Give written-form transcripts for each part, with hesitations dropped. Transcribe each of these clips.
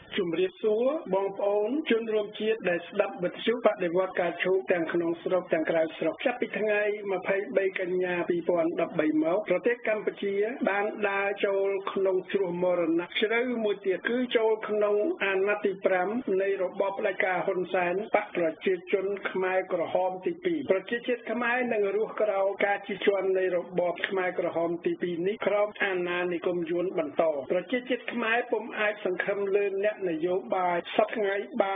ជំរាបសួរបងប្អូនជនរួមជាតិដែលស្ដាប់វិទ្យុបដិវត្តការឈូកទាំងក្នុងស្រុកទាំងក្រៅស្រុកចាប់ពីថ្ងៃ23កញ្ញា2013មកប្រទេសកម្ពុជាបានដើរចូលក្នុងជ្រោះមរណៈជ្រៅមួយទៀតគឺចូលក្នុងអាណត្តិទី5នៃរបបផ្ដាច់ការហ៊ុនសែនបកប្រជាជនខ្មែរក្រហមទី2ប្រជាជាតិខ្មែរនឹងរស់ក្រោមការជិះជាន់នៃរបបខ្មែរក្រហមទី2នេះក្រោមអាណានិគមយួនបន្តប្រជាជាតិខ្មែរពុំអាចសង្ឃឹមលើអ្នកនយោបាយសពថ្ងៃបាន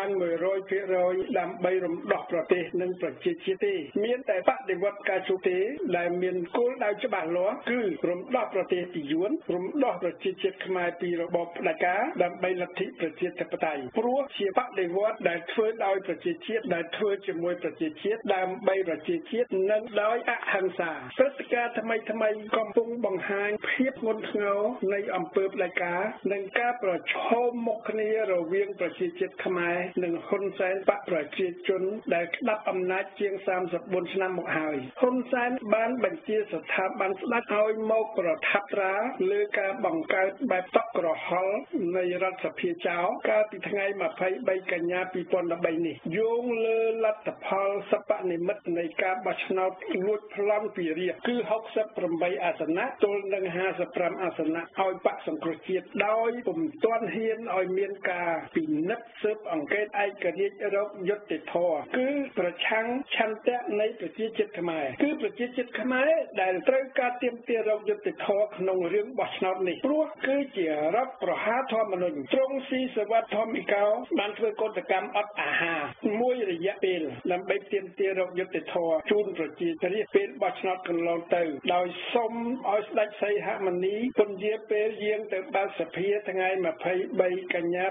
100% ដើម្បីរំដោះប្រទេសនិងប្រជាជាតិទេមានតែបដិវត្តការជោគទេដែលមានគោលដៅច្បាស់លាស់គឺរំដោះប្រទេសពីយួនរំដោះប្រជាជាតិខ្មែរពីរបបផ្ដាច់ការដើម្បីលទ្ធិប្រជាធិបតេយ្យព្រោះជាបដិវត្តដែលធ្វើដោយប្រជាជាតិដែលធ្វើជាមួយប្រជាជាតិដើម្បីប្រជាជាតិនិងដោយអហិង្សាព្រឹត្តិការណ៍ថ្មីកំពុងបង្ហាញភាពធ្ងន់ធ្ងរនៃអំពើផ្ដាច់ការនិងការប្រឈមមុខគ្នារវាងប្រជាជាតិខ្មែរនិងហ៊ុនសែនបកប្រជាជនដែលក្តាប់អំណាចជាង34ឆ្នាំមកហើយហ៊ុនសែនបានបញ្ជាស្ថាប័នស្ដេចឲ្យមកប្រថាប់ត្រាលើការបង្កើតបែបតក់ក្រហល់នៃរដ្ឋសភាចៅកាលពីថ្ងៃ23កញ្ញា2013នេះយោងលើលទ្ធផលសព្វនិមិត្តនៃការបោះឆ្នោតលួចប្លន់ពីរាជគឺ68អាសនៈទល់នឹង55អាសនៈឲ្យបកសង្គ្រោះជាតិដោយពុំទាន់ហ៊ានឲ្យមានការពិនិត្យស៊ើបអង្កេតឯករាជ្យរកយុត្តិធម៌គឺប្រឆាំងឆន្ទៈនៃប្រជាជាតិខ្មែរគឺប្រជាជាតិខ្មែរដែលត្រូវការទាមទាររកយុត្តិធម៌ក្នុងរឿងបោះឆ្នោតនេះព្រោះគឺជារដ្ឋប្រហារធម្មនុញ្ញទ្រង់ស៊ីសវត្ថធម្មិកោបានធ្វើកោតកម្មអត់អាហារមួយរយៈពេលដើម្បីទាមទាររកយុត្តិធម៌ជូនប្រជារាស្ត្រពេលបោះឆ្នោតកន្លងទៅដោយសុំឲ្យស្ដេចសីហមុនីពន្យាពេលយាងទៅបើកសភាថ្ងៃ23កញ្ញា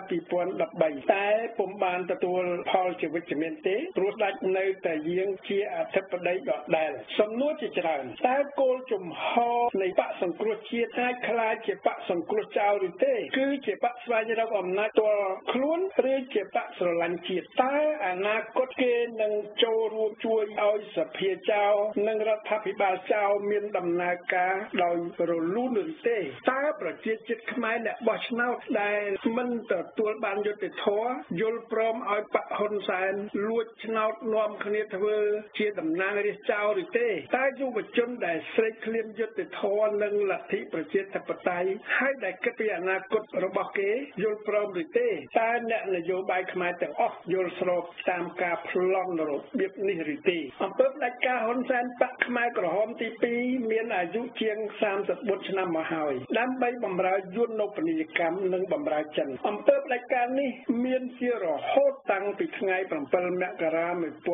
2013តែពុំបានទទួលផលជាវិជ្ជមានទេព្រោះស្ដេចនៅតែយាងជាអធិបតីដដែលសំណួរជាច្រើនតើគោលជំហរនៃបកសង្គ្រោះជាតិអាចក្លាយជាបកសង្គ្រោះចោលឬទេគឺជាបកស្វែងរកអំណាចផ្ទាល់ខ្លួនឬជាបកស្រឡាញ់ជាតិតើអនាគតគេនឹងចូលរួមជួយឲ្យសភាចៅនិងរដ្ឋាភិបាលចៅមានដំណើរការដោយរលូនឬទេតើប្រជាជាតិខ្មែរអ្នកបោះឆ្នោតដែលមិនទទួលបានយុត្តិធម៌យល់ព្រមឲ្យបកហ៊ុនសែនលួចឆ្នោតនាំគ្នាធ្វើជាតំណាងរាស្ត្រចៅឬទេតើយុវជនដែលស្រេកឃ្លានយុត្តិធម៌និងលទ្ធិប្រជាធិបតេយ្យហើយដែលគិតពីអនាគតរបស់គេយល់ព្រមឬទេតើអ្នកនយោបាយខ្មែរទាំងអស់យល់ស្របតាមការប្លន់របៀបនេះឬទេអំពើផ្ដាច់ការហ៊ុនសែនបកខ្មែរក្រហមទី2មានអាយុជាង34ឆ្នាំមកហើយដើម្បីបម្រើយន្តពាណិជ្ជកម្មនិងបម្រើចិនអំពើផ្ដាច់ការនេះមានជារហូតតាំងពីថ្ងៃ7មករា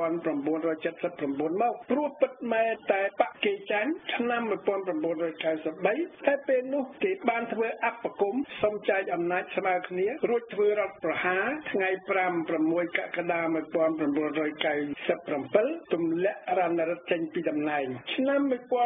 1979មកព្រោះពិតមែនតែបកគេចាញ់ឆ្នាំ1993តែពេលនោះគេបានធ្វើអបគមសុំចែកអំណាចស្មើគ្នារួចធ្វើរដ្ឋប្រហារថ្ងៃ5-6កក្កដា1997ទម្លាក់រណរដ្ឋចេញពីតំណែងឆ្នាំ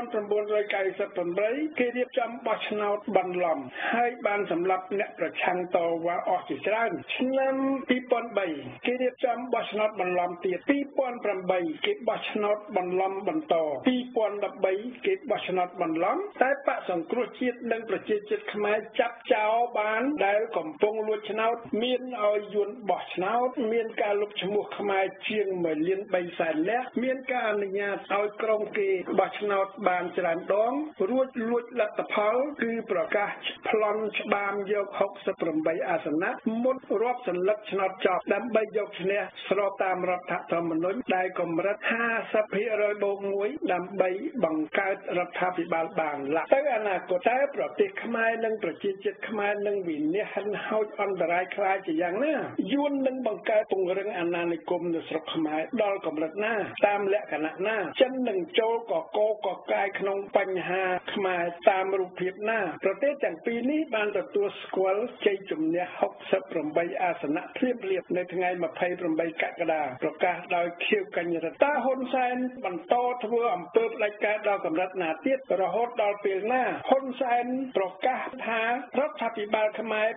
1998គេរៀបចំបោះឆ្នោតបន្លំហើយបានសម្លាប់អ្នកប្រឆាំងតវ៉ាអស់ជាច្រើនឆ្នាំ2003គេរៀបចំបោះឆ្នោតបន្លំទៀត2008គេបោះឆ្នោតបន្លំបន្ត2013គេបោះឆ្នោតបន្លំតែបកសង្គ្រោះជាតិនិងប្រជាជាតិខ្មែរចាប់ចោលបានដែលកំពុងលួចឆ្នោតមានឲ្យយួនបោះឆ្នោតមានការលុបឈ្មោះខ្មែរជាង1.3 លាននាក់មានការអនុញ្ញាតឲ្យក្រុមគេបោះឆ្នោតបានច្រើនដងរួចលួចលទ្ធផលគឺប្រកាសប្លន់ច្បាមយក68អាសនៈមុនរាប់សន្លឹកឆ្នោតចប់ដើម្បីយកឈ្នះស្របតាមរដ្ឋធម្មនុញ្ញដែលកម្រិត 50% បូក 1ដើម្បីបង្កើតរដ្ឋាភិបាលបានឡាក់ទៅអនាគតតែប្រទេសខ្មែរនិងប្រជាជាតិខ្មែរនឹងវិនិច្ឆ័យហិនហោចអន្តរាយខ្លាចជាយ៉ាងណាយួននឹងបង្កើតពង្រឹងអាណានិគមនៅស្រុកខ្មែរដល់កម្រិតណាតាមលក្ខណៈណាចិននឹងចូលកកកកាយក្នុងបញ្ហាខ្មែរតាមរូបភាពណាប្រទេសទាំងពីរនេះបានទទួលស្គាល់ជ័យជំនះ68អាសនៈភ្លាមៗនៅថ្ងៃ28កក្កដាប្រកាសដោយខៀវកញ្ញរិទ្ធតាហ៊ុនសែនបន្តធ្វើអំពើផ្ដាច់ការដល់កម្រិតណាទៀតរហូតដល់ពេលណាហ៊ុនសែនប្រកាសថារដ្ឋាភិបាលខ្មែរ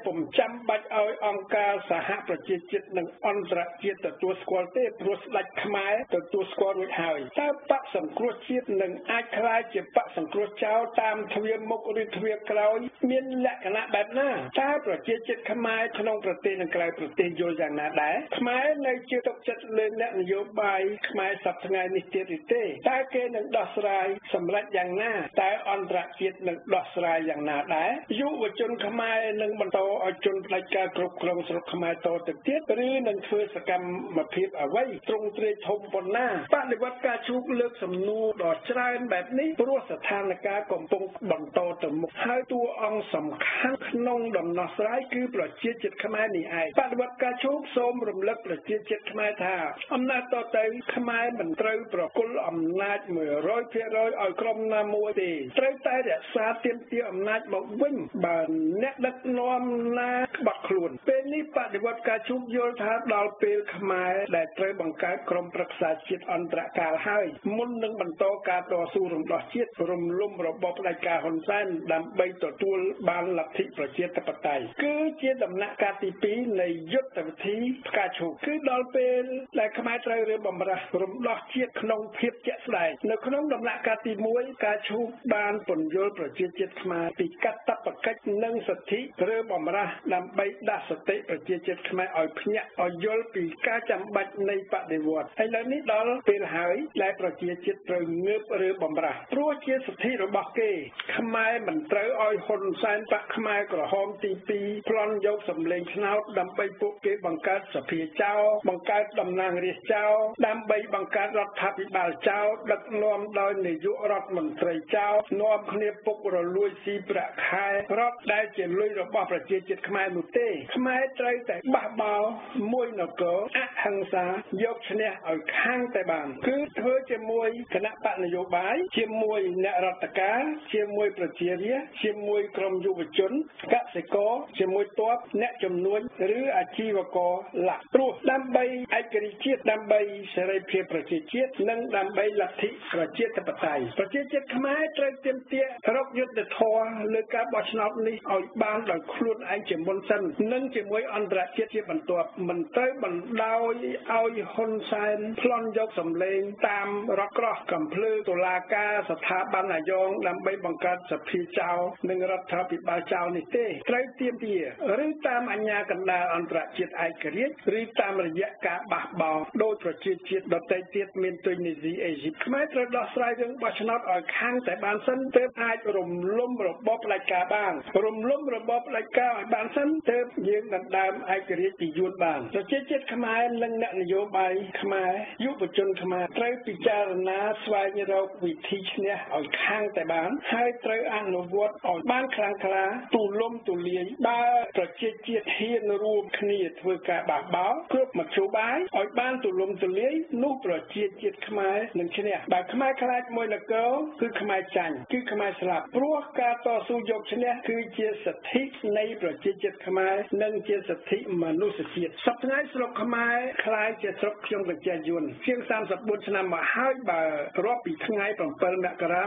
ពុំចាំបាច់ឲ្យអង្គការសហប្រជាជាតិនិងអន្តរជាតិទទួលស្គាល់ទេព្រោះស្ដេចខ្មែរទទួលស្គាល់រួចហើយតើបកសង្គ្រោះជាតិនឹងអាចក្លាយជាបកសង្គ្រោះចោលតាមទ្វារមុខឬទ្វារក្រោយមានលក្ខណៈបែបណាតើប្រជាជាតិខ្មែរក្នុងប្រទេសនិងក្រៅប្រទេសយល់យ៉ាងណាដែរខ្មែរនៅជឿទុកចិត្តលើអ្នកនយោបាយខ្មែរសប្តាហ៍ថ្ងៃនេះទៀតឬទេតើគេនឹងដោះស្រាយសម្រេចយ៉ាងណាតើអន្តរជាតិនឹងដោះស្រាយយ៉ាងណាដែរយុវជនខ្មែរនឹងបន្តឲ្យជន់ផ្ដាច់ការគ្រប់គ្រងស្រុកខ្មែរតទៅទៀតឬនឹងធ្វើសកម្មភាពអ្វីទ្រង់ទ្រាយធំប៉ុណ្ណាបដិវត្តការជូកលើកសំណួរដ៏ច្រើនបែបនេះព្រោះស្ថានភាពកំពុងបន្តទៅមុខហើយតួអង្គសំខាន់ក្នុងដំណោះស្រាយគឺប្រជាជាតិខ្មែរនេះឯងបដិវត្តការជូកសូមរំលឹកប្រជាជាតិខ្មែរថាអំណាចតទៅខ្មែរមិនត្រូវប្រគល់អំណាច 100% ឲ្យក្រុមណាមួយទេត្រូវតែរក្សាទាមទារអំណាចមកវិញបើអ្នកដឹកនាំណាក្បត់ខ្លួនពេលនេះបដិវត្តការជូកយល់ថាដល់ពេលខ្មែរដែលត្រូវបង្កើតក្រុមប្រឹក្សាជាតិអន្តរកាលហើយមុននឹងបន្តការតស៊ូរំដោះជាតិរំលំរបបផ្ដាច់ការហ៊ុនសែនដើម្បីទទួលបានលទ្ធិប្រជាធិបតេយ្យគឺជាដំណាក់កាលទី2នៃយុទ្ធវិធីផ្កាឈូកគឺដល់ពេលដែលខ្មែរត្រូវរើបំរាស់រំដោះជាតិក្នុងភាពជាក់ស្ដែងនៅក្នុងដំណាក់កាលទី1ការឈូកបានពន្យល់ប្រជាជាតិខ្មែរពីកាតព្វកិច្ចនិងសិទ្ធិរើបំរាស់ដើម្បីដាស់សតិប្រជាជាតិខ្មែរឲ្យភ្ញាក់ឲ្យយល់ពីការចាំបាច់នៃបដិវត្តហើយឥឡូវនេះដល់ពេលហើយដែលប្រជាជាតិត្រូវងើបរើបំរាស់ព្រោះជាសិទ្ធិរបស់គេខ្មែរមិនត្រូវឲ្យហ៊ុនសែនបកខ្មែរក្រហមទី2ប្លន់យកសម្លេងឆ្នោតដើម្បីពួកគេបង្កើតសភាចោលបង្កើតតំណាងរាស្ត្រចោលដើម្បីបង្កើតរដ្ឋាភិបាលចោលដឹកនាំដោយនាយករដ្ឋមន្ត្រីចោលនាំគ្នាពុករលួយស៊ីប្រាក់ខែរដ្ឋដែលជាលុយរបស់ប្រជាជាតិខ្មែរនោះទេខ្មែរត្រូវតែបះបោរមួយនគរអហិង្សាយកឈ្នះឲ្យខាងតែបានគឺធ្វើជាមួយគណៈបកនយោបាយជាមួយអ្នករដ្ឋការជាមួយប្រជារាស្ត្រជាមួយក្រុមយុវជនកសិករជាមួយទ័ពអ្នកជំនួញឬអាជីវករលក្ខព្រោះដើម្បីឯករាជ្យជាតិដើម្បីសេរីភាពប្រជាជាតិនិងដើម្បីលទ្ធិប្រជាធិបតេយ្យប្រជាជាតិខ្មែរត្រូវទាមទាររកយុត្តិធម៌លើការបោះឆ្នោតនេះឲ្យបានដោយខ្លួនឯងជាមុនសិននិងជាមួយអន្តរជាតិជាបន្ទាប់មិនត្រូវបណ្ដោយឲ្យហ៊ុនសែនប្លន់យកសម្លេងតាមរដ្ឋក្រោះកំភ្លើតុលាការស្ថាប័នអាយ៉ងដើម្បីបង្កើតសភាចោលនិងរដ្ឋាភិបាលចោលនេះទេត្រូវទាមទារឬតាមអាជ្ញាកណ្ដាលអន្តរជាតិឯករាជ្យឬតាមរយៈការបះបោរដោយប្រជាជាតិដទៃទៀតមានទុយនីស៊ីអេស៊ីបខ្មែរត្រូវដោះស្រាយរឿងបោះឆ្នោតឲ្យខាងតែបានសិនទើបអាចរំលំរបបផ្ដាច់ការបានរំលំរបបផ្ដាច់ការឲ្យបានសិនទើបយើងដណ្ដើមឯករាជ្យពីយួនបានប្រជាជាតិខ្មែរនិងអ្នកនយោបាយខ្មែរយុវជនខ្មែរត្រូវពិចារណាស្វែងរកវិធីឈ្នះឲ្យខាងតែបានហើយត្រូវអនុវត្តឲ្យបានខ្លាំងក្លាទូលំទូលាយបើប្រជាជាតិហ៊ានរួមគ្នាធ្វើការបះបោរគ្រប់មធ្យោបាយឲ្យបានទូលំទូលាយនោះប្រជាជាតិខ្មែរនឹងឈ្នះបើខ្មែរខ្លាចមួយនគរគឺខ្មែរចាញ់គឺខ្មែរស្លាប់ព្រោះការតស៊ូយកឈ្នះគឺជាសិទ្ធិនៃប្រជាជាតិខ្មែរនិងជាសិទ្ធិមនុស្សជាតិសប្តាហ៍ថ្ងៃស្រុកខ្មែរខ្លាយជាស្រុកខ្ញុំកញ្ចែយួនជាង34ឆ្នាំមកហើយបើរាប់ពីថ្ងៃ7មករា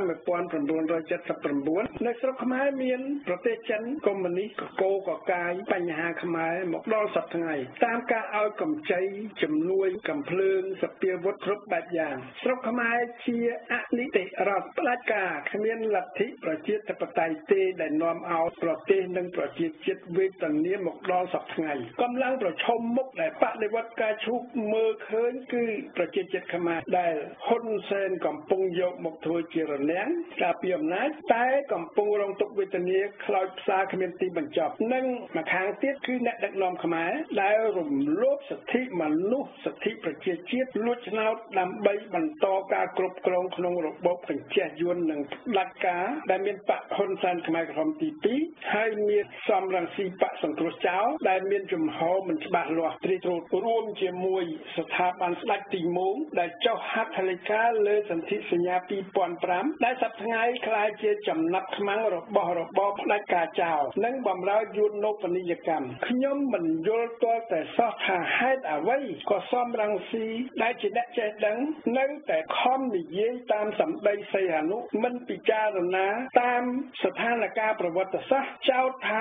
1979នៅស្រុកខ្មែរមានប្រទេសចិនកុម្មុយនីសកកកកាយបញ្ហាខ្មែរមកដល់សប្តាហ៍ថ្ងៃតាមការឲ្យកម្ចីជំនួយកំភ្លើងសពាវុធគ្រប់បែបយ៉ាងស្រុកខ្មែរជាអនិតិរដ្ឋផ្ដាច់ការគ្មានលទ្ធិប្រជាធិបតេយ្យទេដែលនាំឲ្យប្រទេសនិងប្រជាជាតិវេទនាមកដល់សប្តាហ៍ថ្ងៃកម្លាំងប្រឈមមុខដែលបដិវត្តការឈូកមើលឃើញគឺប្រជាជាតិខ្មែរដែលហ៊ុនសែនកំពុងយកមកធ្វើជារនាំងការពីអំណាចតែកំពុងរងទុក្ខវេទនាខ្លោចផ្សាគ្មានទីបញ្ចប់និងម្ខាងទៀតគឺអ្នកដឹកនាំខ្មែរដែលរំលោភសិទ្ធិមនុស្សសិទ្ធិប្រជាជាតិលួចឆ្នោតដើម្បីបន្តការគ្រប់គ្រងក្នុងរបបកញ្ជះយួននិងផ្ដាច់ការដែលមានបកហ៊ុនសែនខ្មែរក្រហមទី2ហើយមានសំរងស៊ីបកសង្គ្រោះចោលដែលមានជំហរមិនច្បាស់លាស់ត្រៀតត្រោតរួមជាមួយស្ថាប័នស្ដេចទីមូងដែលចុះហត្ថលេខាលើសន្ធិសញ្ញា2005ដែលសប្តាហ៍ថ្ងៃក្លាយជាចំណាប់ខ្មាំងរបស់របបផ្ដាច់ការចោលនិងបម្រើយួនណូបនីយកម្មខ្ញុំមិនយល់ទាល់តែសោះថាហេតុអ្វីក៏សំរងស៊ីដែលជាអ្នកចេះដឹងនៅតែខំនិយាយតាមសម្ដីសីហនុមិនពិចារណាតាមស្ថានភាពប្រវត្តិសាស្ត្រចោទថាលោ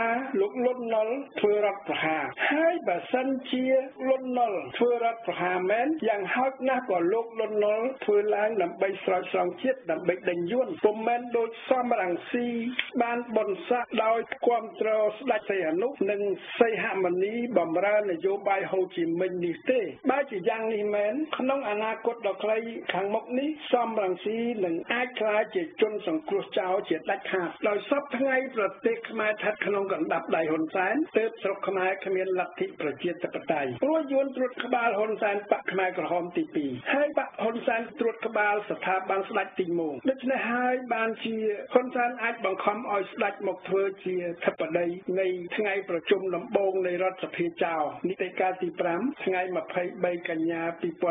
លោកលន់នល់ធ្វើរដ្ឋប្រហារហើយបើសិនជាលន់នល់ធ្វើរដ្ឋប្រហារមែនយ៉ាងហោចណាស់ក៏លោកលន់នល់ធ្វើឡើងដើម្បីស្រោចស្រង់ជាតិដើម្បីដេញយួនពុំមែនដូចសំរងស៊ីបានបនស័កដោយគាំទ្រស្ដេចសីហនុនិងសីហមុនីបំរើនយោបាយហូជីមិញនេះទេបើជាយ៉ាងនេះមែនក្នុងអនាគតដ៏ខ្លីខាងមុខនេះសំរងស៊ីនឹងអាចក្លាយជាជនសង្គ្រោះចោលជាដាច់ខាតដោយសពថ្ងៃប្រទេសខ្មែរស្ថិតក្នុងកណ្ដាប់ដៃហ៊ុនសែនទើបស្រុកខ្មែរគ្មានលទ្ធិប្រជាធិបតេយ្យព្រោះយួនត្រួតក្បាលហ៊ុនសែនបកខ្មែរក្រហមទី2ហើយបកហ៊ុនសែនត្រួតក្បាលស្ថាប័នស្ដេចទី1ដូច្នេះហើយបានជាហ៊ុនសែនអាចបង្ខំឲ្យស្ដេចមកធ្វើជាធិបតីនៃថ្ងៃប្រជុំដំបូងនៃរដ្ឋសភាចៅនីតិកាលទី5ថ្ងៃ23កញ្ញា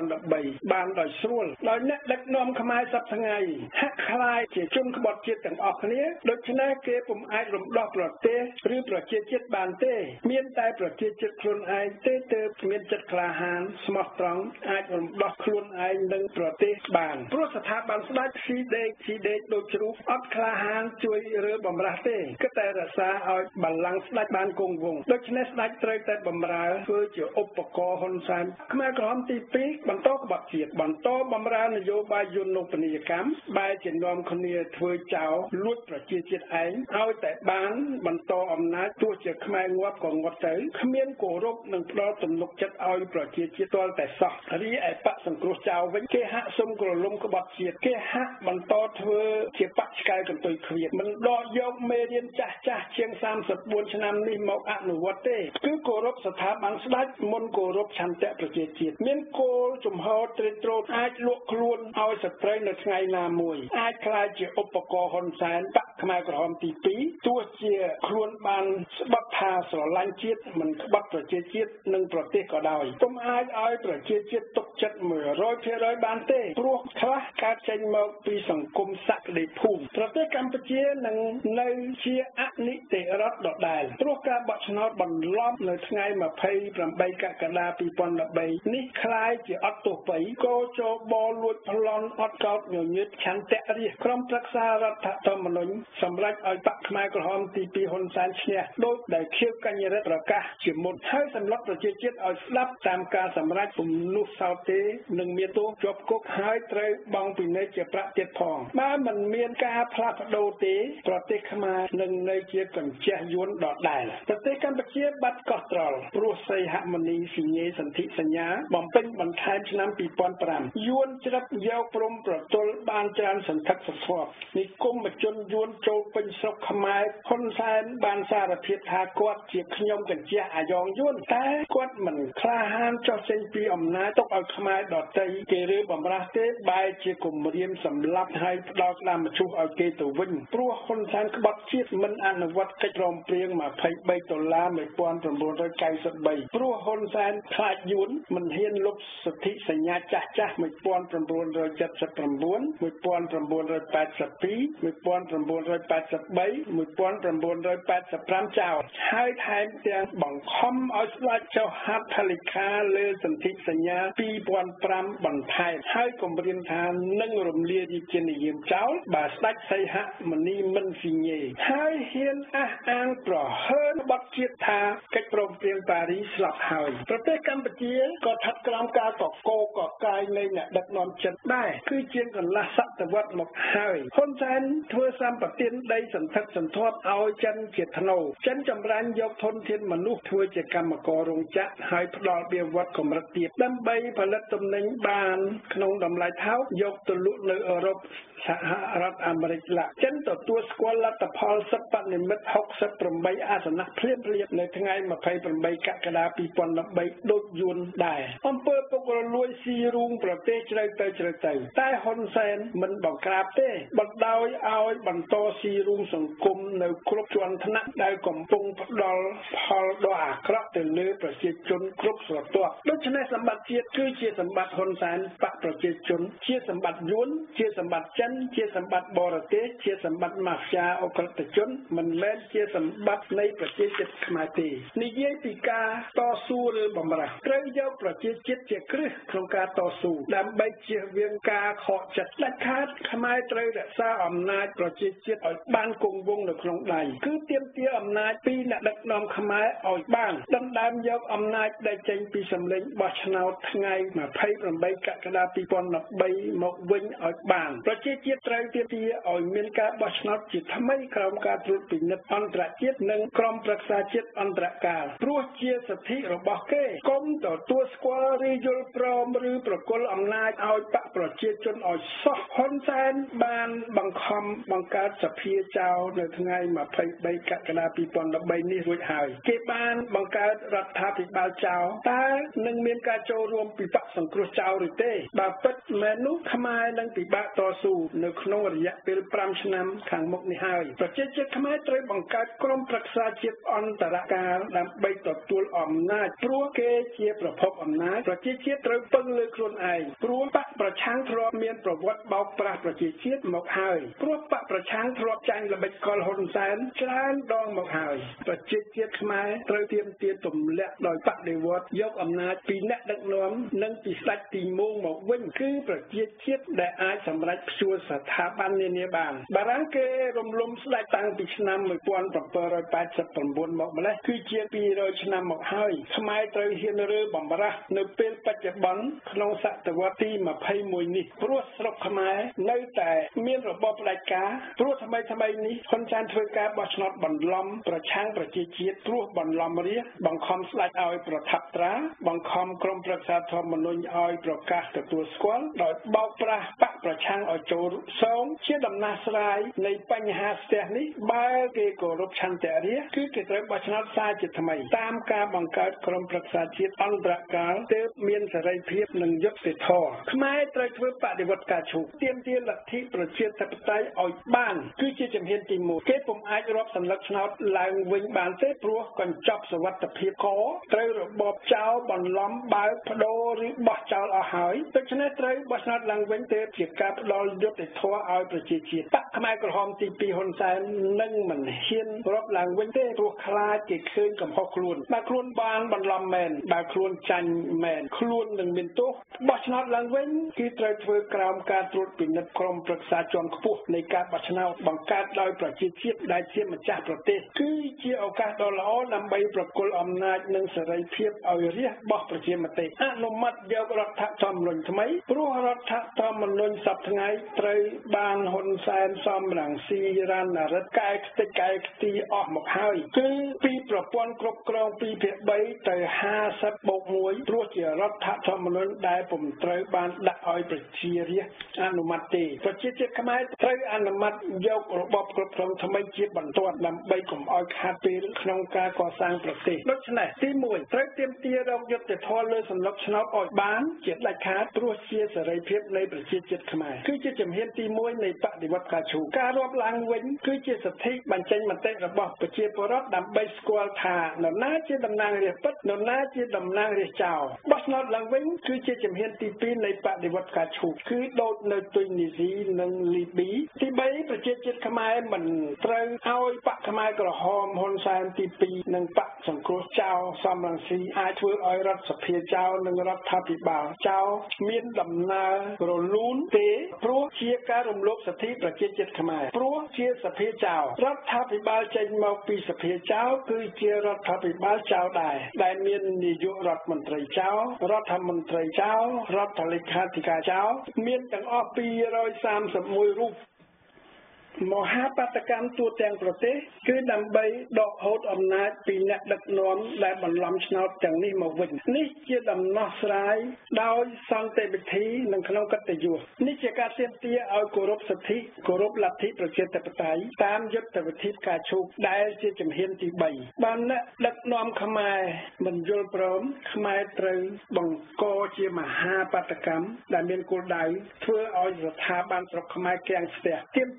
2013បានដោយស្រួលដោយអ្នកដឹកនាំខ្មែរសប្តាហ៍ថ្ងៃហាក់ខ្លាយជាជនក្បត់ជាតិទាំងអស់គ្នាដូច្នេះគេពុំអាចរំដោះប្រទេសឬប្រជាជាតិបានទេមានតែប្រជាជាតិខ្លួនឯងទេទើបមានចិត្តក្លាហានស្មោះត្រង់អាចរំដោះខ្លួនឯងនិងប្រទេសបានព្រោះស្ថាប័នស្ដេចស៊ីដេកដូចជ្រូកអត់ក្លាហានជួយរើបំរាស់ទេគិតតែរក្សាឲ្យបល្ល័ង្កស្ដេចបានគង់វង្សដូច្នេះស្ដេចត្រូវតែបម្រើធ្វើជាឧបករណ៍ហ៊ុនសែនខ្មែរក្រហមទី2បន្តក្បត់ជាតិបន្តបម្រើនយោបាយយន្តពាណិជ្ជកម្មបែរជានាំគ្នាធ្វើចោលលួចប្រជាជាតិឯងឲ្យតែបានបន្តអំណាចទោះជាខ្មែរងាប់ក៏ងាប់ទៅគ្មានគោរពនិងផ្ដល់ទំនុកចិត្តឲ្យប្រជាជាតិទាល់តែសោះរីឯបកសង្គ្រោះចោលវិញគេហាក់សុំក្រឡុំក្បត់ជាតិគេហាក់បន្តធ្វើជាបកឆ្កែកន្ទុយឃ្លៀតមិនដកយកមេរៀនចាស់ជាង34ឆ្នាំនេះមកអនុវត្តទេគឺគោរពស្ថាប័នស្ដេចមុនគោរពឆន្ទៈប្រជាជាតិមានគោលជំហរត្រេកត្រោកអាចលក់ខ្លួនឲ្យសត្រូវនៅថ្ងៃណាមួយអាចក្លាយជាឧបករណ៍ហ៊ុនសែនបកខ្មែរក្រហមទី2ទោះជាខ្លួនបានស្បត់ថាស្រឡាញ់ជាតិមិនក្បត់ប្រជាជាតិនិងប្រទេសក៏ដោយពុំអាចឲ្យប្រជាជាតិទុកចិត្ត 100% បានទេព្រោះខ្លះកើតចេញមកពីសង្គមសក្តិភូមិប្រទេសកម្ពុជានឹងនៅជាអនិតិរដ្ឋដដែលព្រោះការបោះឆ្នោតបន្លប់នៅថ្ងៃ28កក្កដា2013នេះคล้ายជាអត់ទោសបីកោចបលួចប្លន់អត់កោតញញើតឆន្ទៈរាជក្រុមប្រឹក្សារដ្ឋធម្មនុញ្ញសម្រាប់ឲ្យបកខ្មែរក្រហមទី2ហ៊ុនសែនឈ្នះដោយដែលខៀវកញ្ញរិទ្ធប្រកាសជាមុនហើយសម្រាប់ប្រជាជាតិឲ្យស្ដាប់តាមការសម្រេចពំនុះសោតទេនឹងមានទោសជាប់គុកហើយត្រូវបង់ពិន័យជាប្រាក់ទៀតផងបើមិនមានការផ្លាស់ប្ដូរទេប្រទេសខ្មែរនឹងនៅជាកញ្ចេះយួនដដែលប្រទេសកម្ពុជាបាត់កោះត្រល់ព្រោះសីហមុនីសញ្ញេសន្ធិសញ្ញាបំពេញបន្ថែមឆ្នាំ2005យួនច្រិតយកព្រំប្រទល់បានច្រើនសន្ធឹកសន្ធាប់និគមជនយួនចូលពេញស្រុកខ្មែរហ៊ុនសែនបានសារភាពថាគាត់ជាខ្ញុំកញ្ចេះអាយ៉ងយួនតែគាត់មិនក្លាហានចោះចេញពីអំណាចទុកឲ្យខ្មែរដទៃគេរើបំរាស់ទេបែរជាគំរាមសម្លាប់ហើយផ្ដោតក្តាមមឈូសឲ្យគេទៅវិញព្រោះហ៊ុនសែនក្បត់ជាតិមិនអនុវត្តកិច្ចព្រមព្រៀង$23 1993ព្រោះហ៊ុនសែនខ្លាចយួនមិនហ៊ានលុបសន្ធិសញ្ញាចាស់1979 1982 1983 1985 ចោលហើយថែមទាំងបង្ខំឲ្យស្ដេចចុះហត្ថលេខាលើសន្ធិសញ្ញា2005បន្ថែមហើយគម្រាមថានឹងរំលាយរាជានិយមចោលបើស្ដេចសីហមុនីមិនស៊ីញេហើយហ៊ានអះអាងប្រហើនបទជាតិថាកិច្ចព្រមព្រៀងប៉ារីស្លាប់ហើយប្រទេសកម្ពុជាក៏ស្ថិតក្រោមការកកកកាយនៃអ្នកដឹកនាំចិនដែរគឺជាងកន្លះសតវត្សមកហើយហ៊ុនសែនធ្វើសម្បទានដីសន្ធឹកសន្ធាប់ឲ្យចិនជាថ្នូរចិនចម្រាញ់យកធនធានមនុស្សធ្វើជាកម្មកររោងចក្រហើយផ្ដល់វាវត្តកម្រិតទាបដើម្បីផលិតទំនិញបានក្នុងតម្លៃថោកយកទៅលក់នៅអឺរ៉ុបសហរដ្ឋអាមេរិកចិនទទួលស្គាល់លទ្ធផលសិទ្ធិបនិមិត្ត68អាសនៈភ្លាមនៅថ្ងៃ28កក្កដា2013ដូចយួនដែរអំពើពុករលួយស៊ីរូងប្រទេសជ្រៅទៅតែហ៊ុនសែនមិនបង្ក្រាបទេបណ្ដោយឲ្យបន្តស៊ីរូងសង្គមនៅគ្រប់ជាន់ថ្នាក់ដែលកំពុងផ្ដល់ផលដ៏អាក្រក់ទៅលើប្រជាជនគ្រប់ស្រទាប់ដូច្នេះសម្បត្តិជាតិគឺជាសម្បត្តិហ៊ុនសែនបកប្រជាជនជាសម្បត្តិយួនជាសម្បត្តិចិនជាសម្បត្តិបរទេសជាសម្បត្តិម៉ាហ្វយ៉ាអក្រិតជនមិនមែនជាសម្បត្តិនៃប្រជាជាតិខ្មែរទេនិយាយពីការតស៊ូឬបម្រាស់ត្រូវយកប្រជាជាតិជាគ្រឹះក្នុងការតស៊ូដើម្បីជៀសវាងការខកចិត្តដាច់ខាតខ្មែរត្រូវរក្សាអំណាចប្រជាជាតិឲ្យបានគង់វង្សនៅក្នុងដៃគឺទាមទារអំណាចពីអ្នកដឹកនាំខ្មែរឲ្យបានដណ្ដើមយកអំណាចដែលចេញពីសម្លេងបោះឆ្នោតថ្ងៃ28កក្កដា2013មកវិញឲ្យបានប្រជាជាតិត្រូវទាមទារឲ្យមានការបោះឆ្នោតជាថ្មីក្រោមការត្រួតពិនិត្យអន្តរជាតិនិងក្រុមប្រឹក្សាជាតិអន្តរកាលព្រោះជាសិទ្ធិរបស់គេកុំទទួលស្គាល់ឬយល់ព្រមឬប្រគល់អំណាចឲ្យបកប្រជាជនឲ្យសោះហ៊ុនសែនបានបង្ខំបង្កើតសភាចៅនៅថ្ងៃ23កក្កដា2013នេះរួចហើយគេបានបង្កើតរដ្ឋាភិបាលចៅតើនឹងមានការចូលរួមពីបកសង្គ្រោះចៅឬទេបើពិតមែននោះខ្មែរនឹងពិបាកតស៊ូនៅក្នុងរយៈពេល5ឆ្នាំខាងមុខនេះហើយប្រជាជាតិខ្មែរត្រូវបង្កើតក្រុមប្រឹក្សាជាតិអន្តរកាលដើម្បីទទួលអំណាចព្រោះគេជាប្រភពអំណាចប្រជាជាតិត្រូវពឹងលើខ្លួនឯងព្រោះបកប្រឆាំងធ្លាប់មានប្រវត្តិបោកប្រាស់ប្រជាជាតិមកហើយព្រោះបកប្រឆាំងធ្លាប់ចាញ់ល្បិចកលហ៊ុនសែនច្រើនដងមកហើយប្រជាជាតិខ្មែរត្រូវទាមទារទម្លាក់ដោយបដិវត្តយកអំណាចពីអ្នកដឹកនាំនិងពីស្ដេចទីមូងមកវិញគឺប្រជាជាតិដែលអាចសម្រេចព្យួរស្ថាប័ននានាបានបារាំងគេរំលំស្ដេចតាំងពីឆ្នាំ1789មកម្លេះគឺជា200ឆ្នាំមកហើយខ្មែរត្រូវហ៊ានរើបំរាស់នៅពេលបច្ចុប្បន្នក្នុងសតវត្សទី21នេះព្រោះស្រុកខ្មែរនៅតែមានរបបផ្ដាច់ការព្រោះថ្មីនេះហ៊ុនសែនធ្វើការបោះឆ្នោតបន្លំប្រឆាំងប្រជាជាតិព្រោះបន្លំរាជបង្ខំស្ដេចឲ្យប្រថាប់ត្រាបង្ខំក្រុមប្រឹក្សាធម្មនុញ្ញឲ្យប្រកាសទទួលស្គាល់ដោយបោកប្រាស់បកប្រឆាំងឲ្យចូលសងជាដំណោះស្រាយនៃបញ្ហាស្ទះនេះបើគេគោរពឆន្ទៈរាស្ត្រគឺគេត្រូវបោះឆ្នោតសារជាថ្មីតាមការបង្កើតក្រុមប្រឹក្សាជាតិអន្តរកាលទើបមានសេរីភាពនិងយុត្តិធម៌ខ្មែរត្រូវធ្វើបដិវត្តការឈូកទាមទារលទ្ធិប្រជាធិបតេយ្យឲ្យបានគឺជាជំហានទី1គេពុំអាចរាប់សន្លឹកឆ្នោតឡើងវិញបានទេព្រោះកញ្ចប់សុវត្ថិភាពកត្រូវរបបចោលបន្លំបើកបដូរឬបោះចោលអស់ហើយដូច្នេះត្រូវបោះឆ្នោតឡើងវិញទើបជាការផ្ដល់យុត្តិធម៌ឲ្យប្រជាជាតិបកខ្មែរក្រហមទី2ហ៊ុនសែននឹងមិនហ៊ានរាប់ឡើងវិញទេព្រោះខ្លាចគេឃើញកំហុសខ្លួនបើខ្លួនបានបន្លំមែនបើខ្លួនចាញ់មែនខ្លួននឹងមានទោសបោះឆ្នោតឡើងវិញគឺត្រូវធ្វើក្រោមការត្រួតពិនិត្យក្រុមប្រឹក្សាជាន់ខ្ពស់នៃការបោះឆ្នោតបង្កើតដោយប្រជាជាតិដែលជាម្ចាស់ប្រទេសគឺជាឱកាសដ៏ល្អដើម្បីប្រគល់អំណាចនិងសេរីភាពឲ្យរាស្ត្របោះប្រជាមតិអនុម័តយករដ្ឋធម្មនុញ្ញថ្មីព្រោះរដ្ឋធម្មនុញ្ញសប្តាហ៍ថ្ងៃត្រូវបានហ៊ុនសែនសំរងស៊ីរ៉ាណារិតកែខ្ទេចកែខ្ទីអស់មកហើយគឺពីប្រព័ន្ធគ្រប់គ្រង2/3ទៅ50/1ព្រោះជារដ្ឋធម្មនុញ្ញដែលពុំត្រូវបានដាក់ឲ្យប្រជារាស្ត្រអនុម័តទេប្រជាជាតិខ្មែរត្រូវអនុម័តយករបបគ្រប់គ្រងថ្មីជាបន្ទាន់ដើម្បីកុំឲ្យខាតពេលក្នុងការកសាងប្រទេសដូច្នេះទី1ត្រូវទាមទាររកយុត្តិធម៌លើសន្លឹកឆ្នោតឲ្យបានជាដាច់ខាតព្រោះជាសេរីភាពនៃប្រជាជាតិខ្មែរគឺជាជំហានទី1នៃបដិវត្តការឈូការរាប់ឡើងវិញគឺជាសិទ្ធិបញ្ចេញមតិរបស់ប្រជាពលរដ្ឋដើម្បីស្គាល់ថានរណាជាតំណាងរាស្ត្រពិតនរណាជាតំណាងរាស្ត្រចោលបោះឆ្នោតឡើងវិញគឺជាជំហានទី2នៃបដិវត្តការឈូគឺដូចនៅទុយនីស៊ីនិងលីប៊ីទី3ប្រជាជាតិខ្មែរមិនត្រូវឲ្យបកខ្មែរក្រហមហ៊ុនសែនទី2និងបកសង្គ្រោះចៅសំរងស៊ីអាចធ្វើឲ្យរដ្ឋសភាចៅនិងរដ្ឋាភិបាលចៅមានដំណើររលូនទេព្រោះជាការរំលោភសិទ្ធិប្រជាជាតិខ្មែរព្រោះជាសភាចៅរដ្ឋាភិបាលចេញមកពីសភាចៅគឺជារដ្ឋាភិបាលចៅដែរដែលមាននាយករដ្ឋមន្ត្រីចៅរដ្ឋមន្ត្រីចៅរដ្ឋលេខាធិការចៅមានទាំងអស់231រូបមហាបាតកម្មទូទាំងប្រទេសគឺដើម្បីដកហូតអំណាចពីអ្នកដឹកនាំដែលបន្លំឆ្នោតទាំងនេះមកវិញនេះជាដំណោះស្រាយដោយសន្តិវិធីនិងក្នុងកតញ្ញូនេះជាការទាមទារឲ្យគោរពសិទ្ធិគោរពលទ្ធិប្រជាធិបតេយ្យតាមយុទ្ធវិធីការឈូកដែលជាជំហានទី3បានអ្នកដឹកនាំខ្មែរមិនយល់ព្រមខ្មែរត្រូវបង្កជាមហាបាតកម្មដែលមានគោលដៅធ្វើឲ្យស្ថាប័នស្រុកខ្មែរគាំងស្ទះទាមទារ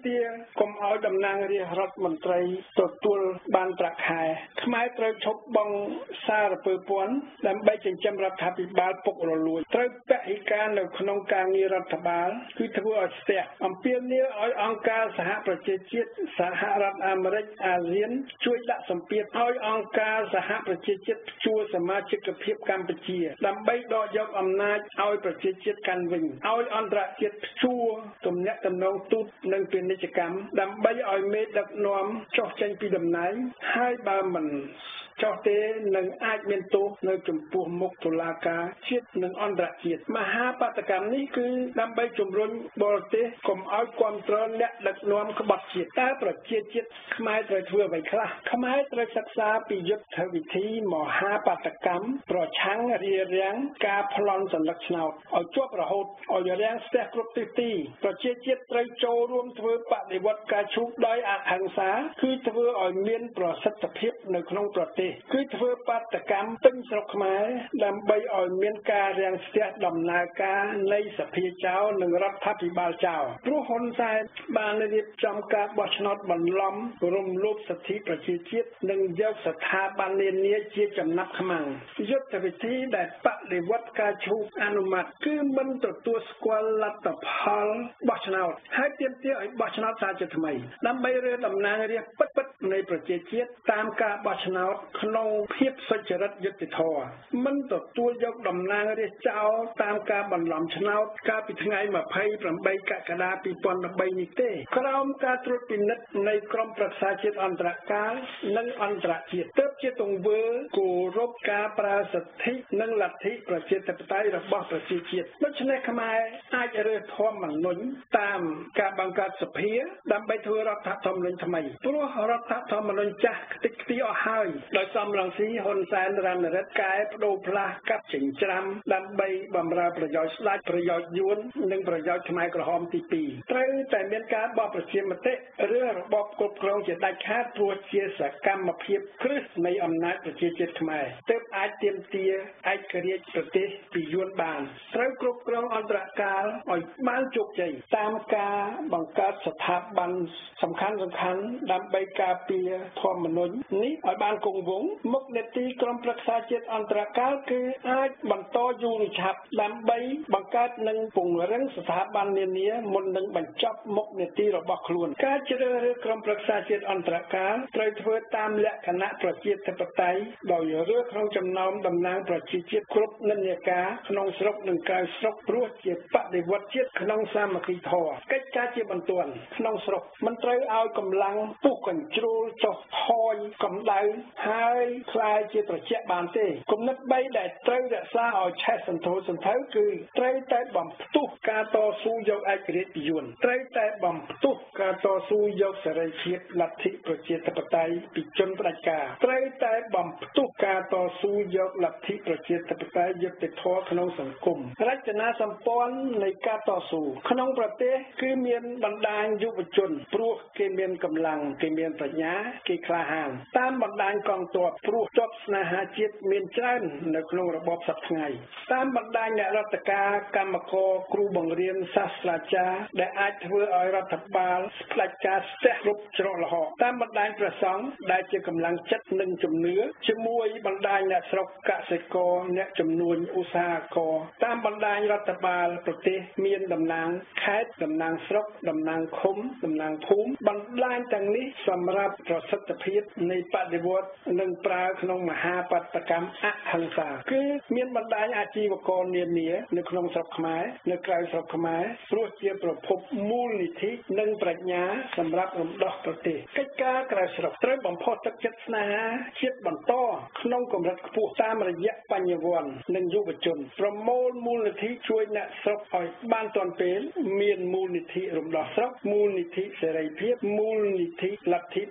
កុំឲ្យតំណាងរាស្ត្ររដ្ឋមន្ត្រីទទួលបានប្រាក់ខែខ្មែរត្រូវឈប់បង់សារពើពន្ធដើម្បីចិញ្ចឹមរដ្ឋាភិបាលពុករលួយត្រូវពហិការនៅក្នុងការងាររដ្ឋបាលគឺធ្វើឲ្យស្ទះអំពាវនាវឲ្យអង្គការសហប្រជាជាតិសហរដ្ឋអាមេរិកអាស៊ានជួយដាក់សម្ពាធឲ្យអង្គការសហប្រជាជាតិជួសមាជិកភាពកម្ពុជាដើម្បីដកយកអំណាចឲ្យប្រជាជាតិកាន់វិញឲ្យអន្តរជាតិជួទំនាក់ទំនងទូតនិងពាណិជ្ជកម្មដើម្បីឲ្យមេដឹកនាំចុះចេញពីតំណែងហើយបើមិនចុះទេនឹងអាចមានទោសនៅចំពោះមុខតុលាការជាតិនិងអន្តរជាតិមហាបាតកម្មនេះគឺដើម្បីជំរុញបរទេសកុំឲ្យគ្រប់គ្រងអ្នកដឹកនាំក្បត់ជាតិតើប្រជាជាតិខ្មែរត្រូវធ្វើអ្វីខ្លះខ្មែរត្រូវសិក្សាពីយុទ្ធវិធីមហាបាតកម្មប្រឆាំងរារាំងការប្លន់សន្លឹកឆ្នោតឲ្យជាប់រហូតឲ្យរាំងស្ទះគ្រប់ទិសទីប្រជាជាតិត្រូវចូលរួមធ្វើបដិវត្តការឈូកដោយអហិង្សាគឺធ្វើឲ្យមានប្រសិទ្ធភាពនៅក្នុងប្រទេសគឺធ្វើបាតកម្មពេញស្រុកខ្មែរដើម្បីឲ្យមានការរាំងស្ទះដំណើរការនៃសភាចៅនិងរដ្ឋាភិបាលចៅព្រោះហ៊ុនសែនបានរៀបចំការបោះឆ្នោតបន្លំរំលោភសិទ្ធិប្រជាជាតិនិងយកស្ថាប័ននានាជាចំណាប់ខ្មាំងយុទ្ធវិធីដែលបដិវត្តការឈូកអនុម័តគឺមិនទទួលស្គាល់លទ្ធផលបោះឆ្នោតហើយទាមទារឲ្យបោះឆ្នោតសាជាថ្មីដើម្បីរើតំណាងរាស្ត្រពិតៗនៃប្រជាជាតិតាមការបោះឆ្នោតក្នុងភាពសុចរិតយុត្តិធម៌មិនទទួលយកតំណាងរាស្ត្រចោលតាមការបន្លំឆ្នោតកាលពីថ្ងៃ28កក្កដា2013នេះទេក្រោមការត្រួតពិនិត្យនៃក្រុមប្រឹក្សាជាតិអន្តរកាលនិងអន្តរជាតិទើបជាទង្វើគោរពការប្រើសិទ្ធិនិងលទ្ធិប្រជាធិបតេយ្យរបស់ប្រជាជាតិដូច្នេះខ្មែរអាចរើសធម្មនុញ្ញតាមការបង្កើតសភាដើម្បីធ្វើរដ្ឋធម្មនុញ្ញថ្មីព្រោះរដ្ឋធម្មនុញ្ញចាស់ខ្ទេចខ្ទីអស់ហើយដោយសំរងស៊ីហ៊ុនសែនរណរិទ្ធកែបដូរផ្លាស់កាប់ចិញ្ច្រាំដើម្បីបម្រើប្រយោជន៍ស្ដេចប្រយោជន៍យួននិងប្រយោជន៍ខ្មែរក្រហមទី2ត្រូវតែមានការបោះប្រជាមតិឬរបបគ្រប់គ្រងជាដាច់ខាតព្រោះជាសកម្មភាពគ្រឹះនៃអំណាចប្រជាជាតិខ្មែរទើបអាចទាមទារឯករាជ្យប្រទេសពីយួនបានត្រូវគ្រប់គ្រងអន្តរកាលឲ្យបានជោគជ័យតាមការបង្កើតស្ថាប័នសំខាន់ដើម្បីការពារធម្មនុញ្ញនេះឲ្យបានគង់វង្សមុខនីតិក្រុមប្រឹក្សាជាតិអន្តរកាលគឺអាចបន្តយូរឬឆាប់ដើម្បីបង្កើតនិងពង្រឹងស្ថាប័ននានាមុននឹងបញ្ចប់មុខនីតិរបស់ខ្លួនការជ្រើសរើសក្រុមប្រឹក្សាជាតិអន្តរកាលត្រូវធ្វើតាមលក្ខណៈប្រជាធិបតេយ្យដោយរើសក្នុងចំណោមតំណាងប្រជាជាតិគ្រប់និន្នាការក្នុងស្រុកនិងក្រៅស្រុកព្រោះជាបដិវត្តជាតិក្នុងសាមគ្គីធម៌កិច្ចការជាបន្ទាន់ក្នុងស្រុកមិនត្រូវឲ្យកម្លាំងពុះកញ្ជ្រោលចុះថយកម្ដៅហើយខ្លាយជាត្រជាក់បានទេគំនិត3ដែលត្រូវរក្សាឲ្យឆេះសន្ធោសន្ធៅគឺត្រូវតែបំផ្ទុះការតស៊ូយកឯករាជ្យពីយួនត្រូវតែបំផ្ទុះការតស៊ូយកសេរីភាពលទ្ធិប្រជាធិបតេយ្យពីជនផ្ដាច់ការត្រូវតែបំផ្ទុះការតស៊ូយកលទ្ធិប្រជាធិបតេយ្យយុត្តិធម៌ក្នុងសង្គមរចនាសម្ព័ន្ធនៃការតស៊ូក្នុងប្រទេសគឺមានបណ្ដាញយុវជនព្រោះគេមានកម្លាំងគេមានប្រាជ្ញាគេក្លាហានតាមបណ្ដាញកងទ័ពព្រោះទ័ពស្នេហាជាតិមានច្រើននៅក្នុងរបបសព្វថ្ងៃតាមបណ្ដាញអ្នករដ្ឋការកម្មករគ្រូបង្រៀនសាស្ត្រាចារ្យដែលអាចធ្វើឲ្យរដ្ឋបាលផ្ដាច់ការស្ទះគ្រប់ច្រកល្ហកតាមបណ្ដាញព្រះសង្ឃដែលជាកម្លាំងចិត្តនិងជំនឿជាមួយបណ្ដាញអ្នកស្រុកកសិករអ្នកជំនួញឧស្សាហករណ៍តាមបណ្ដាញរដ្ឋបាលប្រទេសមានតំណាងខេត្តតំណាងស្រុកតំណាងឃុំតំណាងភូមិបណ្ដាញទាំងនេះសម្រាប់ប្រសិទ្ធភាពនៃបដិវត្តនិងប្រើក្នុងមហាបាតកម្មអហិង្សាគឺមានបណ្ដាញអាជីវករនានានៅក្នុងស្រុកខ្មែរនៅក្រៅស្រុកខ្មែរព្រោះជាប្រភពមូលនិធិនិងប្រាជ្ញាសម្រាប់រំដោះប្រទេសកិច្ចការក្រៅស្រុកត្រូវបំផុសទឹកចិត្តស្នេហាជាតិបន្តក្នុងកម្រិតខ្ពស់តាមរយៈបញ្ញវន្តនិងយុវជនប្រមូលមូលនិធិជួយអ្នកស្រុកឲ្យបានទាន់ពេលមានមូលនិធិរំដោះស្រុកមូលនិធិសេរីភាពមូលនិធិលទ្ធិ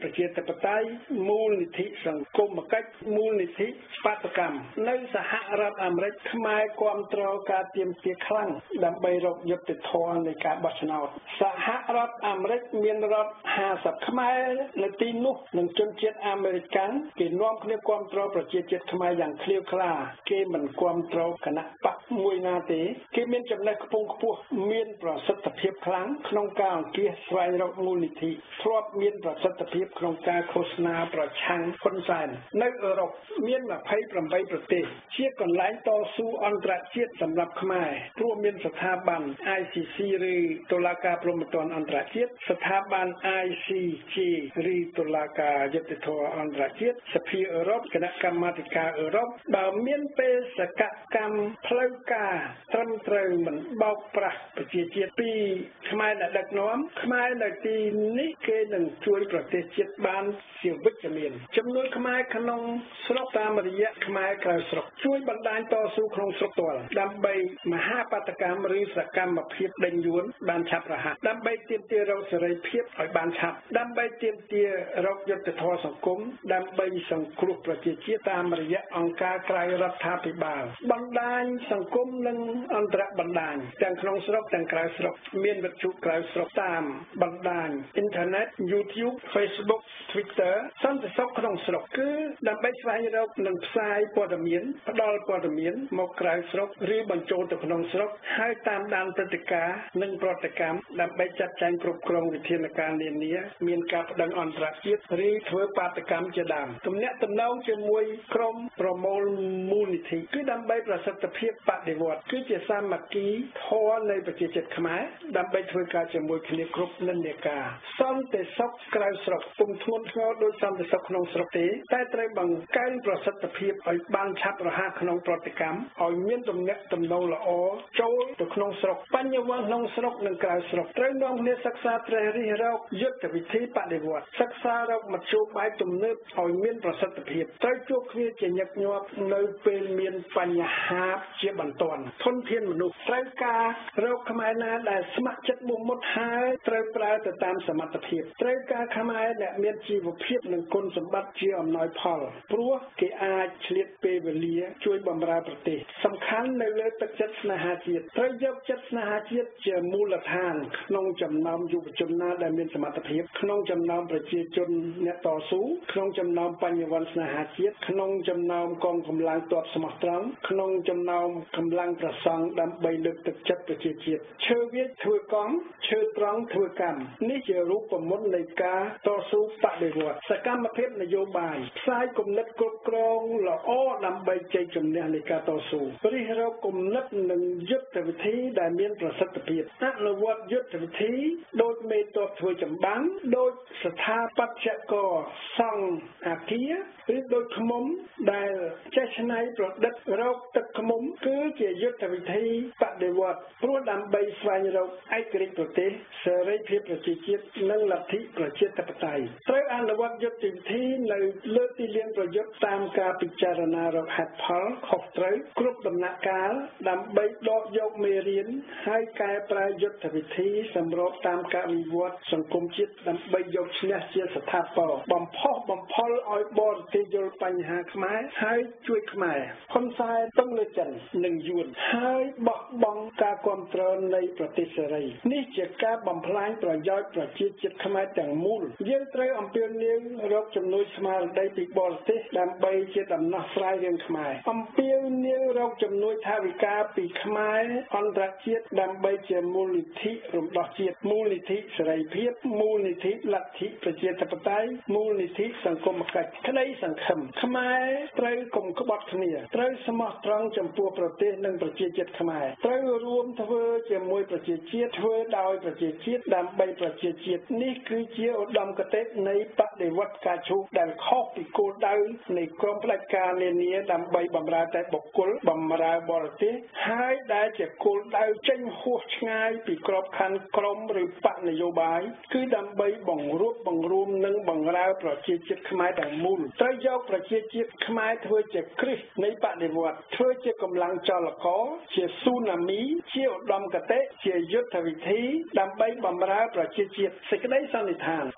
ប្រជាធិបតេយ្យមូលនិធិសង្គមកិច្ចមូលនិធិបាតកម្មនៅសហរដ្ឋអាមេរិកខ្មែរគាំទ្រការទាមទារខ្លាំងដើម្បីរកយុត្តិធម៌នៃការបោះឆ្នោតសហរដ្ឋអាមេរិកមានរដ្ឋ50ខ្មែរនៅទីនោះនឹងជនជាតិអាមេរិកគេនាំគ្នាគាំទ្រប្រជាជាតិខ្មែរយ៉ាងឃ្លាវខ្លាគេមិនគាំទ្រគណៈបកមួយណាទេគេមានចំណេះខ្ពង់ខ្ពស់មានប្រសិទ្ធភាពខ្លាំងក្នុងការអង្គាសស្វែងរកមូលនិធិធ្លាប់មានប្រសិទ្ធភាពក្នុងការឃោសនាប្រឆាំងហ៊ុនសែននៅអឺរ៉ុបមាន28ប្រទេសជាកន្លែងតស៊ូអន្តរជាតិសម្រាប់ខ្មែរព្រោះមានស្ថាប័ន ICC ឬតុលាការព្រហ្មទណ្ឌអន្តរជាតិស្ថាប័ន ICJ ឬតុលាការយុត្តិធម៌អន្តរជាតិសភាអឺរ៉ុបគណៈកម្មាធិការអឺរ៉ុបបើមានបេសកកម្មផ្លូវការត្រឹមត្រូវមិនបោកប្រាស់ប្រជាជាតិពីខ្មែរដែលដឹកនាំខ្មែរនៅទីនេះគេនឹងជួយប្រទេសជាតិបានជាវិជ្ជមានចំនួនខ្មែរក្នុងស្រុកតាមរយៈខ្មែរក្រៅស្រុកជួយបណ្ដាញតស៊ូក្នុងស្រុកផ្ទាល់ដើម្បីមហាបាតកម្មឬសកម្មភាពដេញយួនបានឆាប់រហ័សដើម្បីទាមទាររកសេរីភាពឲ្យបានឆាប់ដើម្បីទាមទាររកយុត្តិធម៌សង្គមដើម្បីសង្គ្រោះប្រជាជាតិតាមរយៈអង្គការក្រៅរដ្ឋាភិបាលបណ្ដាញសង្គមនិងអន្តរបណ្ដាញទាំងក្នុងស្រុកទាំងក្រៅស្រុកមានវិទ្យុក្រៅស្រុកតាមបណ្ដាញអ៊ីនធឺណិត YouTube Facebook Twitter សន្តិសុខក្នុងស្រុកគឺដើម្បីស្វែងរកនិងផ្សាយព័ត៌មានផ្ដល់ព័ត៌មានមកក្រៅស្រុកឬបញ្ចូលទៅក្នុងស្រុកហើយតាមដានព្រឹត្តិការណ៍និងប្រតិកម្មដើម្បីចាត់ចែងគ្រប់គ្រងវិធានការនានាមានការប្តឹងអន្តរជាតិឬធ្វើបាតកម្មជាដើមទំនាក់ទំនងជាមួយក្រុមប្រមូលមូលនិធិគឺដើម្បីប្រសិទ្ធភាពបដិវត្តន៍គឺជាសាមគ្គីធម៌នៃប្រជាជាតិខ្មែរដើម្បីធ្វើការជាមួយគ្នាគ្រប់និន្នាការសន្តិសុខក្រៅស្រុកពុំធ្ងន់ធ្ងរដោយសន្តិសុខក្នុងស្រុកទេតែត្រូវបង្កើនប្រសិទ្ធភាពឲ្យបានឆាប់រហ័សក្នុងប្រតិកម្មឲ្យមានទំនាក់ទំនងល្អចូលទៅក្នុងស្រុកបញ្ញវន្តក្នុងស្រុកនិងក្រៅស្រុកត្រូវនាំគ្នាសិក្សាត្រិះរិះរកយុទ្ធវិធីបដិវត្តន៍សិក្សារកមធ្យោបាយទំនើបឲ្យមានប្រសិទ្ធភាពត្រូវជួបគ្នាជាញឹកញាប់នៅពេលមានបញ្ហាជាបន្ទាន់ធនធានមនុស្សត្រូវការរកខ្មែរណាដែលស្ម័គ្រចិត្តមុខមុតហើយត្រូវប្រើទៅតាមសមត្ថភាពត្រូវការខ្មែរដែលមានជីវភាពនិងគុណសម្បត្តិជាអំណោយផលព្រោះគេអាចឆ្លៀតពេលវេលាជួយបម្រើប្រទេសសំខាន់នៅលើទឹកចិត្តស្នេហាជាតិត្រូវយកចិត្តស្នេហាជាតិជាមូលដ្ឋានក្នុងចំណោមយុវជនណាដែលមានសមត្ថភាពក្នុងចំណោមប្រជាជនអ្នកតស៊ូក្នុងចំណោមបញ្ញវន្តស្នេហាជាតិក្នុងចំណោមកងកម្លាំងទ័ពស្មោះត្រង់ក្នុងចំណោមកម្លាំងប្រសង់ដើម្បីលើកទឹកចិត្តប្រជាជាតិឈើវាចធ្វើកង់ឈើត្រង់ធ្វើកម្មនេះជារូបមន្តនៃការតស៊ូបដិវត្តន៍សកម្មភាពនយោបាយផ្សាយគំនិតគ្រប់គ្រងល្អដើម្បីជ័យជំនះនៃការតស៊ូរិះរកគំនិតនិងយុទ្ធវិធីដែលមានប្រសិទ្ធភាពអនុវត្តយុទ្ធវិធីដោយមេតបធ្វើចម្បាំងដោយស្ថាបត្យករសង់អគារឬដោយឃ្មុំដែលចេះច្នៃប្រឌិតរកទឹកឃ្មុំគឺជាយុទ្ធវិធីបដិវត្តន៍ព្រោះដើម្បីស្វែងរកឯករាជ្យប្រទេសសេរីភាពប្រជាជាតិនិងលទ្ធិប្រជាធិបតេយ្យត្រូវអនុវត្តយុទ្ធវិធីនៅលើទីលានប្រយុទ្ធតាមការពិចារណារកហេតុផលខុសត្រូវគ្រប់ដំណាក់កាលដើម្បីដកយកមេរៀនហើយកែប្រែយុទ្ធវិធីសម្របតាមការវិវត្តសង្គមជាតិដើម្បីយកឈ្នះជាស្ថាពរបំផុសបំផុលឲ្យបរទេសយល់បញ្ហាខ្មែរហើយជួយខ្មែរហ៊ុនសែនពឹងលើចិននិងយួនហើយបោះបង់ការគ្រប់គ្រងនៃប្រទេសសេរីនេះជាការបំផ្លាញប្រយោជន៍ប្រជាជាតិខ្មែរទាំងមូលយើងត្រូវអំពាវនាវរកជំនួយស្មារតីពីបរទេសដើម្បីជាដំណោះស្រាយរឿងខ្មែរអំពាវនាវរកជំនួយថវិកាពីខ្មែរអន្តរជាតិដើម្បីជាមូលនិធិរំដោះជាតិមូលនិធិសេរីភាពមូលនិធិលទ្ធិប្រជាធិបតេយ្យមូលនិធិសង្គមកិច្ចក្តីសង្ឃឹមខ្មែរត្រូវកុំក្បត់គ្នាត្រូវស្មោះត្រង់ចំពោះប្រទេសនិងប្រជាជាតិខ្មែរត្រូវរួមធ្វើជាមួយប្រជាជាតិធ្វើដោយប្រជាជាតិដើម្បីប្រជាជាតិនេះគឺជាឧត្តមគតិនៃបដិវត្តការឈូសដែលខុសពីគោលដៅនៃក្រមផ្ដាច់ការនានាដើម្បីបម្រើតែបុគ្គលបម្រើបរទេសហើយដែលជាគោលដៅចេញហួសឆ្ងាយពីក្របខ័ណ្ឌក្រមឬបកនយោបាយគឺដើម្បីបង្រួបបង្រួមនិងបង្រើប្រជាជាតិខ្មែរទាំងមូលត្រូវយកប្រជាជាតិខ្មែរធ្វើជាគ្រឹះនៃបដិវត្តន៍ធ្វើជាកម្លាំងចលករជាស៊ូណាមីជាឧត្តមគតិជាយុទ្ធវិធីដើម្បីបម្រើប្រជាជាតិសេចក្តីសន្និដ្ឋានពេលនេះ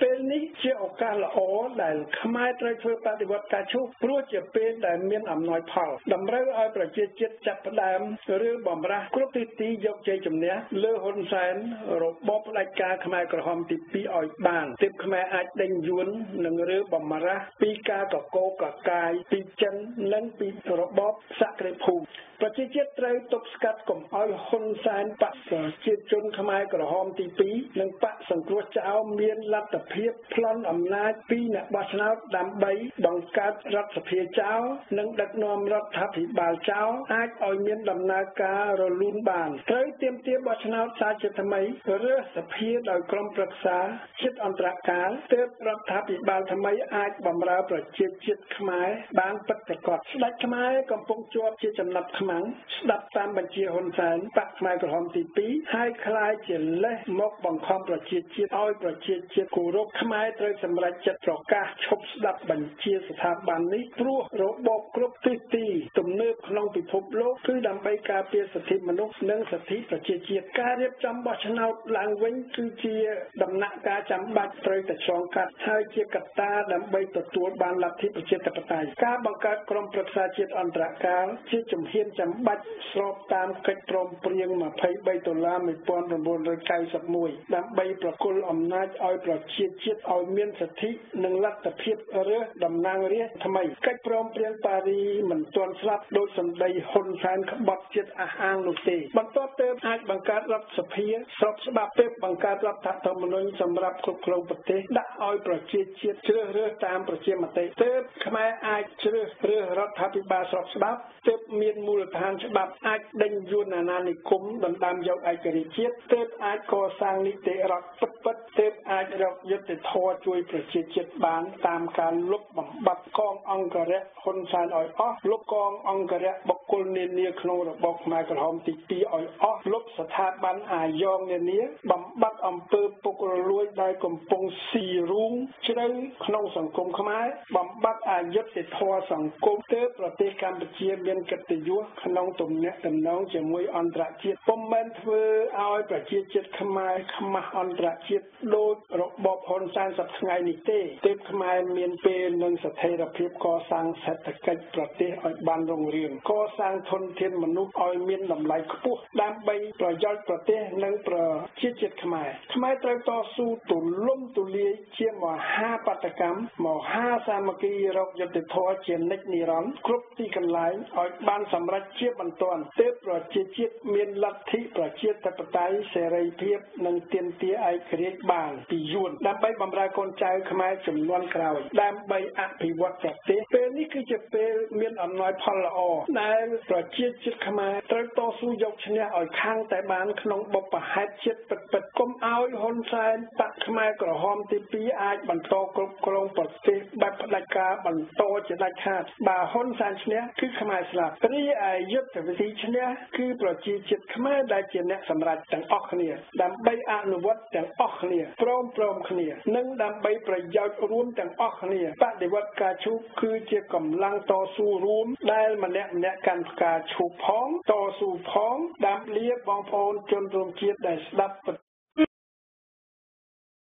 ជាឱកាសល្អដែលខ្មែរត្រូវធ្វើបដិវត្តការឈូកព្រោះជាពេលដែលមានអំណោយផលតម្រូវឲ្យប្រជាជាតិចាប់ផ្ដើមឬបំរាស់គ្រប់ទិសទីយកជ័យជំនះលើហ៊ុនសែនរបបផ្ដាច់ការខ្មែរក្រហមទី2ឲ្យបានទើបខ្មែរអាចដេញយួននិងឬបំរាស់ពីការកកកកាយពីចិននិងពីរបបសក្តិភូមិប្រជាជាតិត្រូវទប់ស្កាត់កុំឲ្យហ៊ុនសែនបកប្រជាជនខ្មែរក្រហមទី2និងបកសង្គ្រោះចៅមានលទ្ធភាពប្លន់អំណាចពីអ្នកបោះឆ្នោតដើម្បីបង្កើតរដ្ឋសភាចៅនិងដឹកនាំរដ្ឋាភិបាលចៅអាចឲ្យមានដំណើរការរលូនបានត្រូវទាមទារបោះឆ្នោតសាជាថ្មីរើសសភាដោយក្រុមប្រឹក្សាជាតិអន្តរកាលទើបរដ្ឋាភិបាលថ្មីអាចបម្រើប្រជាជាតិខ្មែរបានពិតប្រាកដស្ដេចខ្មែរកំពុងជាប់ជាចំណាប់ខ្មាំងស្ដាប់តាមបញ្ជាហ៊ុនសែនបកខ្មែរក្រហមទី2ហើយคล้ายជាលេសមកបង្ខំប្រជាជាតិឲ្យប្រជាជាតិគោរពខ្មែរត្រូវសម្រេចចិត្តប្រកាសឈប់ស្ដាប់បញ្ជាស្ថាប័ននេះព្រោះរបបគ្រប់ទិសទីទំនើបក្នុងពិភពលោកគឺដើម្បីការពារសិទ្ធិមនុស្សនិងសិទ្ធិប្រជាជាតិការរៀបចំបោះឆ្នោតឡើងវិញគឺជាដំណាក់កាលចាំបាច់ត្រូវតែឆ្លងកាត់ហើយជាកត្តាដើម្បីទទួលបានលទ្ធិប្រជាធិបតេយ្យការបង្កើតក្រុមប្រឹក្សាជាតិអន្តរកាលជាជំហានចាំបាច់ស្របតាមកិច្ចព្រមព្រៀង$23,1991ដើម្បីប្រគល់អំណាចឲ្យប្រជាជាតិឲ្យមានសិទ្ធិនិងលទ្ធភាពរើសតំណាងរាស្ត្រថ្មីកិច្ចព្រមព្រៀងប៉ារីមិនទាន់ស្លាប់ដោយសម្ដីហ៊ុនសែនក្បត់ជាតិអះអាងនោះទេបន្ទាប់ទើបអាចបង្កើតរដ្ឋសភាស្របច្បាប់ទើបបង្កើតរដ្ឋធម្មនុញ្ញសម្រាប់គ្រប់គ្រងប្រទេសដាក់ឲ្យប្រជាជាតិជ្រើសរើសតាមប្រជាមតិទើបខ្មែរអាចជ្រើសរើសរដ្ឋាភិបាលស្របច្បាប់ទើបមានមូលដ្ឋានច្បាប់អាចដេញយួនអាណានិគមដណ្ដើមយកឯករាជ្យជាតិទើបអាចកសាងនីតិរដ្ឋពិតទើបអាចរកយុត្តិធម៌ជួយប្រជាជាតិបានតាមការលុបបំបាត់កងអង្គរៈហ៊ុនសែនឲ្យអស់លុបកងអង្គរៈបុគ្គលនានាក្នុងរបបខ្មែរក្រហមទី2ឲ្យអស់លុបស្ថាប័នអាយ៉ងនានាបំបត្តិអំពើពុករលួយដែលកំពុងស៊ីរូងជ្រៅក្នុងសង្គមខ្មែរបំបត្តិអយុត្តិធម៌សង្គមទើបប្រទេសកម្ពុជាមានកិត្តិយសក្នុងទំនាក់ទំនងជាមួយអន្តរជាតិពុំមែនធ្វើឲ្យប្រជាជាតិខ្មែរខ្មាស់អន្តរជាតិដោយរបបហ៊ុនសែនសប្តាហ៍ថ្ងៃនេះទេទើបខ្មែរមានពេលនិងស្ថិរភាពកសាងសេដ្ឋកិច្ចប្រទេសឲ្យបានរុងរឿងកសាងធនធានមនុស្សឲ្យមានតម្លៃខ្ពស់ដើម្បីប្រយោជន៍ប្រទេសនិងប្រជាជាតិខ្មែរត្រូវតស៊ូទូលំទូលាយជាមហាបដកម្មមហាសាមគ្គីរកយុត្តិធម៌ជានិច្ចនិរន្តរ៍គ្រប់ទីកន្លែងឲ្យបានសម្រេចជាបន្ទាន់ទើបប្រជាជាតិមានលទ្ធិប្រជាធិបតេយ្យសេរីភាពនិងទាមទារឯករាជ្យបានពីយួនដើម្បីបម្រើកូនចៅខ្មែរជំនាន់ក្រោយដើម្បីអភិវឌ្ឍប្រទេសពេលនេះគឺជាពេលមានអំណោយផលល្អដែលប្រជាជាតិខ្មែរត្រូវតស៊ូយកឈ្នះឲ្យខាងតែបានក្នុងបុព្វហេតុជាតិពិតៗកុំឲ្យហ៊ុនសែនបកខ្មែរក្រហមទី2អាចបន្តគ្រប់គ្រងប្រទេសបែបផ្ដាច់ការបន្តជាដាច់ខាតបើហ៊ុនសែនឈ្នះគឺខ្មែរស្លាប់រីឯយុទ្ធវិធីឈ្នះគឺប្រជាជាតិខ្មែរដែលជាអ្នកសម្រេចទាំងអស់គ្នាដើម្បីអនុវត្តទាំងអស់គ្នាព្រមគ្នានិងដើម្បីប្រយោជន៍រួមទាំងអស់គ្នាបដិវត្តការឈូកគឺជាកម្លាំងតស៊ូរួមដែលម្នាក់កាន់ផ្កាឈូកផងតស៊ូផងដើម្បីលាបងប្អូនជនរួមជាតិដែលស្ដាប់